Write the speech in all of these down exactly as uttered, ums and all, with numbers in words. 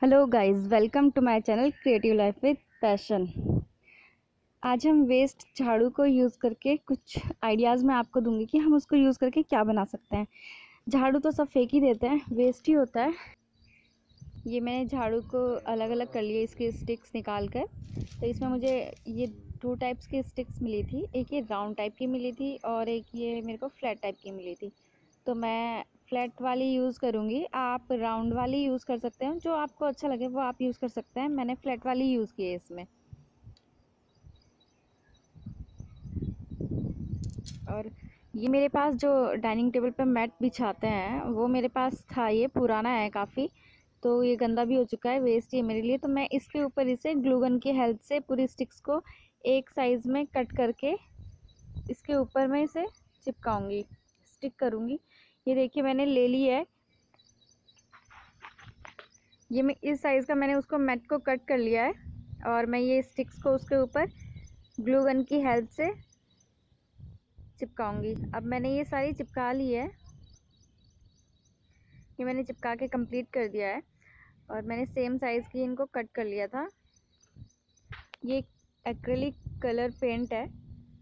Hello guys, welcome to my channel creative life with passion. आज हम waste झाड़ू को यूज़ करके कुछ आइडियाज़ मैं आपको दूंगी कि हम उसको यूज़ करके क्या बना सकते हैं। झाड़ू तो सब फेंक ही देते हैं, वेस्ट ही होता है। ये मैंने झाड़ू को अलग अलग कर लिया, इसके स्टिक्स निकाल कर। तो इसमें मुझे ये टू टाइप्स की स्टिक्स मिली थी, एक ये राउंड टाइप की मिली थी और एक ये मेरे को फ्लैट टाइप की मिली थी। तो मैं फ्लैट वाली यूज़ करूँगी, आप राउंड वाली यूज़ कर सकते हैं, जो आपको अच्छा लगे वो आप यूज़ कर सकते हैं। मैंने फ्लैट वाली यूज़ की है इसमें। और ये मेरे पास जो डाइनिंग टेबल पे मैट बिछाते हैं वो मेरे पास था, ये पुराना है काफ़ी, तो ये गंदा भी हो चुका है, वेस्ट ही है मेरे लिए। तो मैं इसके ऊपर इसे ग्लू गन की हेल्प से पूरी स्टिक्स को एक साइज़ में कट करके इसके ऊपर मैं इसे चिपकाऊंगी, स्टिक करूँगी। ये देखिए मैंने ले ली है, ये मैं इस साइज़ का मैंने उसको मैट को कट कर लिया है और मैं ये स्टिक्स को उसके ऊपर ग्लू गन की हेल्प से चिपकाऊंगी। अब मैंने ये सारी चिपका ली है, ये मैंने चिपका के कंप्लीट कर दिया है और मैंने सेम साइज़ की इनको कट कर लिया था। ये एक्रेलिक कलर पेंट है,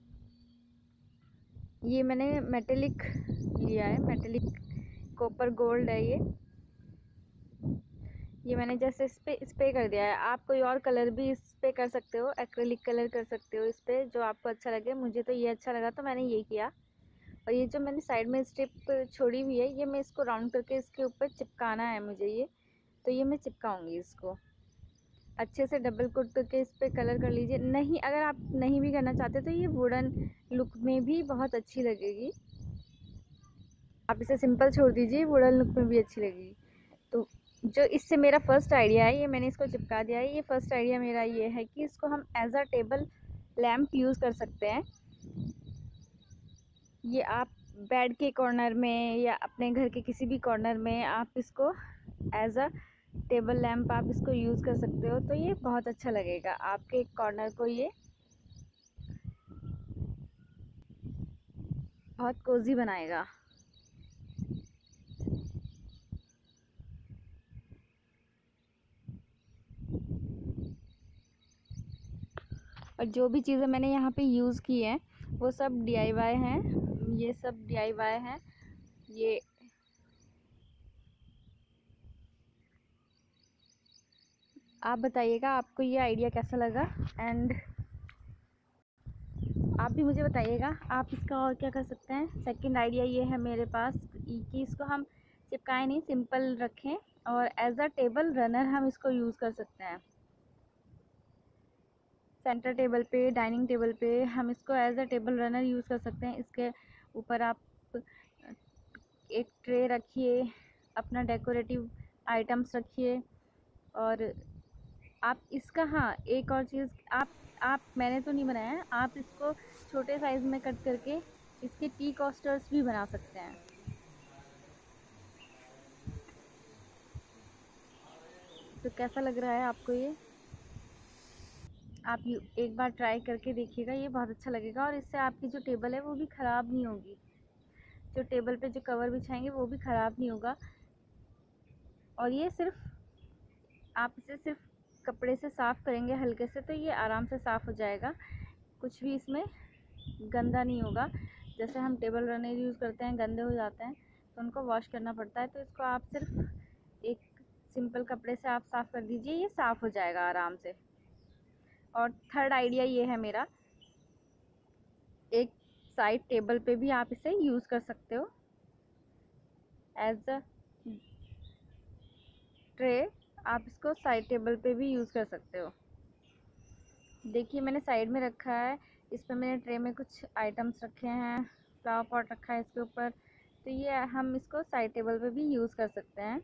ये मैंने मेटेलिक लिया है, मेटेलिक कॉपर गोल्ड है ये ये मैंने जैसे इस पे स्प्रे कर दिया है। आप कोई और कलर भी इस पे कर सकते हो, एक्रेलिक कलर कर सकते हो इस पे, जो आपको अच्छा लगे। मुझे तो ये अच्छा लगा तो मैंने ये किया। और ये जो मैंने साइड में स्ट्रिप छोड़ी हुई है, ये मैं इसको राउंड करके इसके ऊपर चिपकाना है मुझे ये, तो ये मैं चिपकाऊंगी इसको अच्छे से। डबल कोट करके इस पर कलर कर लीजिए। नहीं, अगर आप नहीं भी करना चाहते तो ये वुडन लुक में भी बहुत अच्छी लगेगी। आप इसे सिंपल छोड़ दीजिए, वुडन लुक में भी अच्छी लगेगी। तो जो इससे मेरा फर्स्ट आइडिया है, ये मैंने इसको चिपका दिया है। ये फर्स्ट आइडिया मेरा ये है कि इसको हम as a table lamp use कर सकते हैं। ये आप बेड के कॉर्नर में या अपने घर के किसी भी कॉर्नर में आप इसको एज अ टेबल लैम्प आप इसको यूज़ कर सकते हो। तो ये बहुत अच्छा लगेगा, आपके कॉर्नर को ये बहुत कोजी बनाएगा। और जो भी चीज़ें मैंने यहाँ पे यूज़ की हैं वो सब डी आई वाई हैं, ये सब डी आई वाई हैं। ये आप बताइएगा आपको ये आइडिया कैसा लगा, एंड आप भी मुझे बताइएगा आप इसका और क्या कर सकते हैं। सेकंड आइडिया ये है मेरे पास कि इसको हम चिपकाएं नहीं, सिंपल रखें और एज अ टेबल रनर हम इसको यूज़ कर सकते हैं। सेंटर टेबल पे, डाइनिंग टेबल पे हम इसको as a table runner use कर सकते हैं। इसके ऊपर आप एक ट्रे रखिए, अपना डेकोरेटिव आइटम्स रखिए। और आप इसका, हाँ एक और चीज़, आप आप मैंने तो नहीं बनाया है, आप इसको छोटे साइज़ में कट करके इसके टी कोस्टर्स भी बना सकते हैं। तो कैसा लग रहा है आपको ये? आप एक बार ट्राई करके देखिएगा, ये बहुत अच्छा लगेगा और इससे आपकी जो टेबल है वो भी ख़राब नहीं होगी। जो टेबल पे जो कवर बिछाएंगे वो भी ख़राब नहीं होगा। और ये सिर्फ आप इसे सिर्फ कपड़े से साफ़ करेंगे हल्के से, तो ये आराम से साफ़ हो जाएगा, कुछ भी इसमें गंदा नहीं होगा। जैसे हम टेबल रनर यूज़ करते हैं, गंदे हो जाते हैं तो उनको वॉश करना पड़ता है, तो इसको आप सिर्फ एक सिंपल कपड़े से आप साफ़ कर दीजिए, ये साफ़ हो जाएगा आराम से। और थर्ड आइडिया ये है मेरा, एक साइड टेबल पे भी आप इसे यूज़ कर सकते हो एज अ ट्रे। आप इसको साइड टेबल पे भी यूज़ कर सकते हो। देखिए मैंने साइड में रखा है, इस पर मैंने ट्रे में कुछ आइटम्स रखे हैं, फ्लावर पॉट रखा है इसके ऊपर, तो ये हम इसको साइड टेबल पे भी यूज़ कर सकते हैं।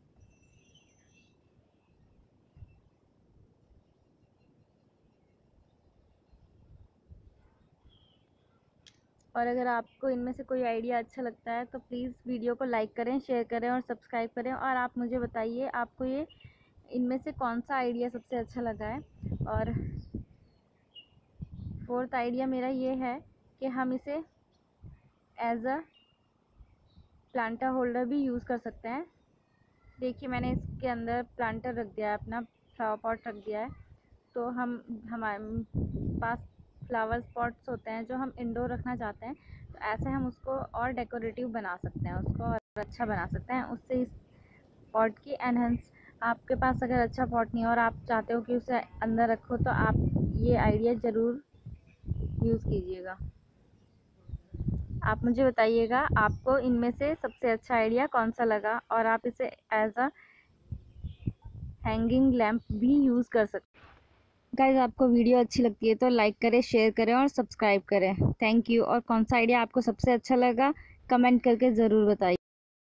और अगर आपको इनमें से कोई आइडिया अच्छा लगता है तो प्लीज़ वीडियो को लाइक करें, शेयर करें और सब्सक्राइब करें। और आप मुझे बताइए आपको ये इनमें से कौन सा आइडिया सबसे अच्छा लगा है। और फोर्थ आइडिया मेरा ये है कि हम इसे एज अ प्लांटर होल्डर भी यूज़ कर सकते हैं। देखिए मैंने इसके अंदर प्लांटर रख दिया है, अपना फ्लावर पॉट रख दिया है। तो हम हमारे पास फ्लावर पॉट्स होते हैं जो हम इंडोर रखना चाहते हैं, तो ऐसे हम उसको और डेकोरेटिव बना सकते हैं, उसको और अच्छा बना सकते हैं। उससे इस पॉट की एनहेंस, आपके पास अगर अच्छा पॉट नहीं है और आप चाहते हो कि उसे अंदर रखो, तो आप ये आइडिया ज़रूर यूज़ कीजिएगा। आप मुझे बताइएगा आपको इनमें से सबसे अच्छा आइडिया कौन सा लगा, और आप इसे एज अ हैंगिंग लैम्प भी यूज़ कर सकते हैं। गाइस, आपको वीडियो अच्छी लगती है तो लाइक करें, शेयर करें और सब्सक्राइब करें। Thank you. और कौन सा आइडिया आपको सबसे अच्छा लगा कमेंट करके ज़रूर बताइए।